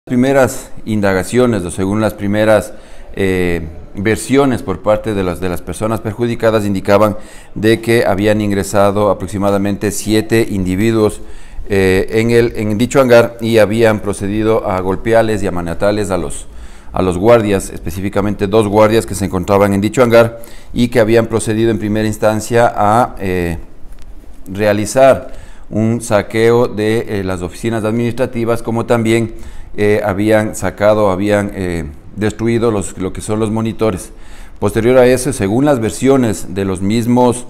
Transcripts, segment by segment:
Primeras indagaciones o según las primeras versiones por parte de las personas perjudicadas indicaban de que habían ingresado aproximadamente 7 individuos en dicho hangar y habían procedido a golpearles y a maniatarles a los guardias, específicamente 2 guardias que se encontraban en dicho hangar y que habían procedido en primera instancia a realizar un saqueo de las oficinas administrativas, como también habían destruido lo que son los monitores. Posterior a eso, según las versiones de los mismos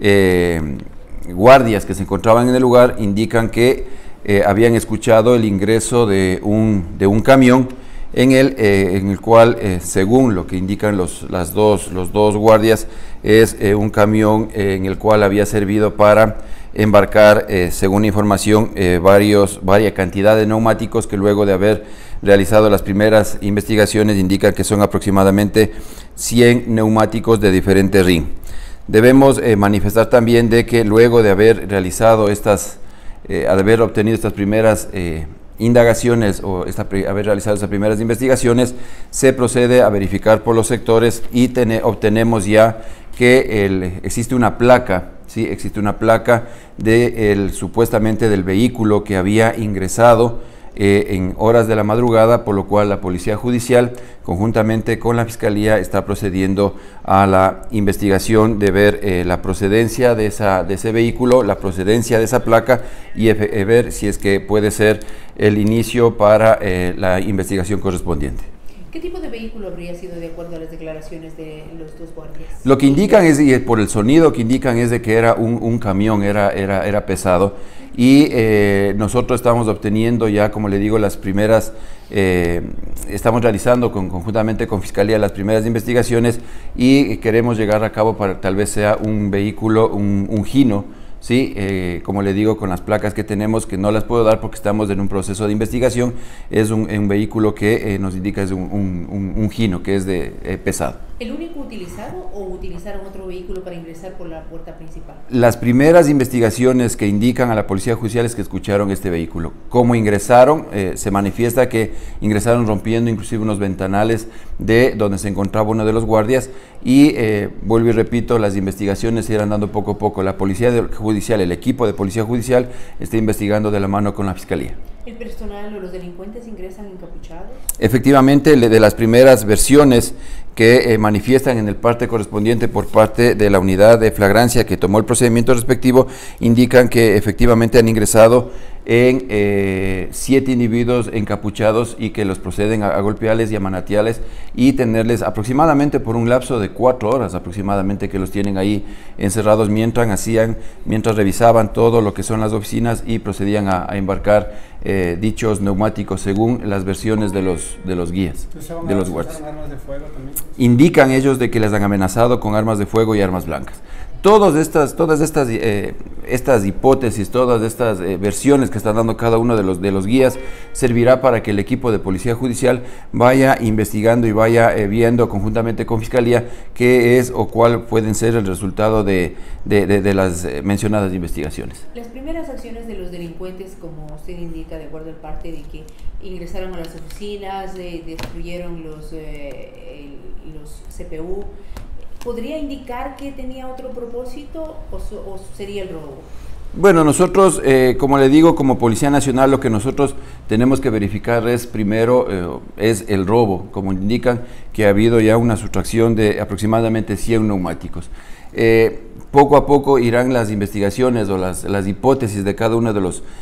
guardias que se encontraban en el lugar, indican que habían escuchado el ingreso de un camión en el cual, según lo que indican los dos guardias, es un camión en el cual había servido para embarcar, según información, varias cantidad de neumáticos que luego de haber realizado las primeras investigaciones indican que son aproximadamente 100 neumáticos de diferente ring. Debemos manifestar también de que luego de haber realizado haber obtenido estas primeras indagaciones o haber realizado estas primeras investigaciones, se procede a verificar por los sectores y obtenemos ya que existe una placa. Sí, existe una placa supuestamente del vehículo que había ingresado en horas de la madrugada, por lo cual la Policía Judicial, conjuntamente con la Fiscalía, está procediendo a la investigación de ver la procedencia de ese vehículo, la procedencia de esa placa y ver si es que puede ser el inicio para la investigación correspondiente. ¿Qué tipo de vehículo habría sido de acuerdo a las declaraciones de los 2 guardias? Lo que indican es, y por el sonido que indican, es de que era un camión, era pesado, y nosotros estamos obteniendo ya, como le digo, las primeras, estamos realizando conjuntamente con Fiscalía las primeras investigaciones y queremos llegar a cabo para tal vez sea un vehículo, un Hino. Sí, como le digo, con las placas que tenemos, que no las puedo dar porque estamos en un proceso de investigación, es un vehículo que nos indica es un Hino, que es pesado. ¿El único utilizado o utilizaron otro vehículo para ingresar por la puerta principal? Las primeras investigaciones que indican a la Policía Judicial es que escucharon este vehículo. ¿Cómo ingresaron? Se manifiesta que ingresaron rompiendo inclusive unos ventanales de donde se encontraba uno de los guardias y vuelvo y repito, las investigaciones se irán dando poco a poco. La Policía Judicial, el equipo de Policía Judicial está investigando de la mano con la Fiscalía. ¿El personal o los delincuentes ingresan encapuchados? Efectivamente, de las primeras versiones que manifiestan en el parte correspondiente por parte de la unidad de flagrancia que tomó el procedimiento respectivo, indican que efectivamente han ingresado en 7 individuos encapuchados y que los proceden a golpearles y a manatearles y tenerles aproximadamente por un lapso de 4 horas aproximadamente que los tienen ahí encerrados mientras revisaban todo lo que son las oficinas y procedían a embarcar dichos neumáticos según las versiones de los guías, de los guardias. ¿Armas de fuego también? Indican ellos de que les han amenazado con armas de fuego y armas blancas. Todas estas hipótesis, todas estas versiones que están dando cada uno de los guías servirá para que el equipo de Policía Judicial vaya investigando y vaya viendo conjuntamente con Fiscalía qué es o cuál pueden ser el resultado de las mencionadas investigaciones. Las primeras acciones de los delincuentes, como usted indica, de acuerdo al parte de que ingresaron a las oficinas, destruyeron los CPU, ¿podría indicar que tenía otro propósito o sería el robo? Bueno, nosotros, como le digo, como Policía Nacional, lo que nosotros tenemos que verificar es primero es el robo, como indican que ha habido ya una sustracción de aproximadamente 100 neumáticos. Poco a poco irán las investigaciones o las hipótesis de cada uno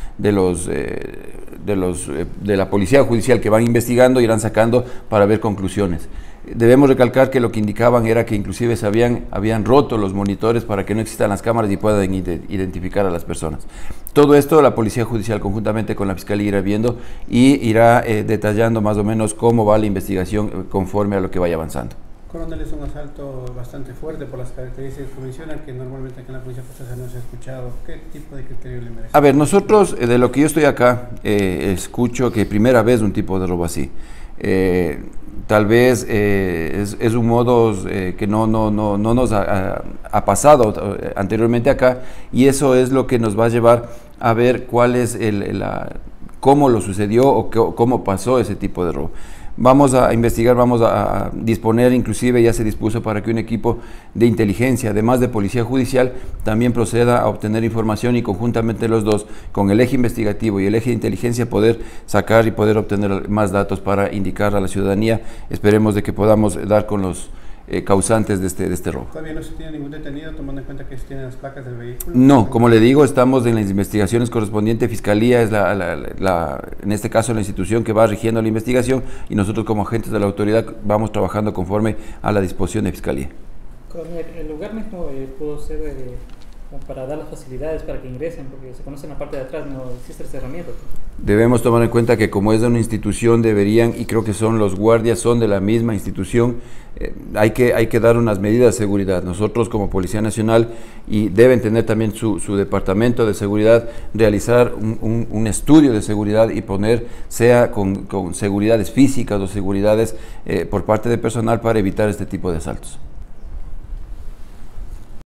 de la Policía Judicial que van investigando, irán sacando para ver conclusiones. Debemos recalcar que lo que indicaban era que inclusive habían roto los monitores para que no existan las cámaras y puedan identificar a las personas. Todo esto la Policía Judicial conjuntamente con la Fiscalía irá viendo y irá detallando más o menos cómo va la investigación conforme a lo que vaya avanzando. Coronel, es un asalto bastante fuerte por las características que mencionan, que normalmente aquí en la Policía Judicial no se ha escuchado. ¿Qué tipo de criterio le merece? A ver, nosotros, de lo que yo estoy acá, escucho que primera vez un tipo de robo así. Tal vez es un modo que no nos ha pasado anteriormente acá, y eso es lo que nos va a llevar a ver cuál es cómo lo sucedió o cómo pasó ese tipo de robo. Vamos a investigar, vamos a disponer, inclusive ya se dispuso para que un equipo de inteligencia, además de policía judicial, también proceda a obtener información y conjuntamente los dos, con el eje investigativo y el eje de inteligencia, poder sacar y poder obtener más datos para indicar a la ciudadanía. Esperemos de que podamos dar con los causantes de este robo. ¿Todavía no se tiene ningún detenido, tomando en cuenta que se tienen las placas del vehículo? No, como le digo, estamos en las investigaciones correspondientes. Fiscalía es en este caso la institución que va rigiendo la investigación, y nosotros como agentes de la autoridad vamos trabajando conforme a la disposición de Fiscalía. El lugar mismo pudo ser como para dar las facilidades para que ingresen, porque se conoce en la parte de atrás, no existe el cerramiento. Debemos tomar en cuenta que como es de una institución deberían, y creo que son los guardias, son de la misma institución, hay que dar unas medidas de seguridad. Nosotros como Policía Nacional, y deben tener también su departamento de seguridad, realizar un estudio de seguridad y poner, sea con seguridades físicas o seguridades por parte de personal, para evitar este tipo de asaltos.